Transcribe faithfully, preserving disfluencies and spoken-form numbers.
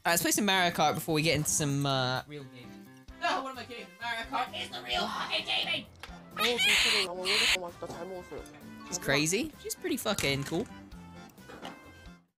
let's play some Mario Kart before we get into some uh, real gaming. No, what am I kidding? Mario Kart is the real fucking gaming! 어, 진짜 너무 맛있다. 잘 먹었어요. She's crazy. She's pretty fucking cool.